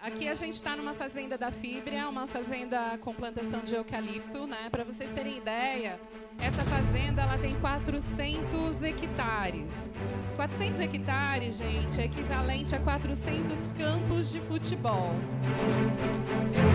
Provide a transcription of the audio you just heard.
Aqui a gente está numa fazenda da Fíbria, uma fazenda com plantação de eucalipto, né? Para vocês terem ideia, essa fazenda ela tem 400 hectares. 400 hectares, gente, é equivalente a 400 campos de futebol.